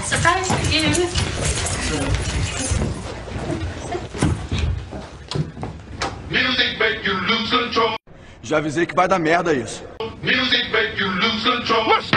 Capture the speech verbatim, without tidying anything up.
Surprise for you. Music make you lose control. Já avisei que vai dar merda isso. Music make you lose control.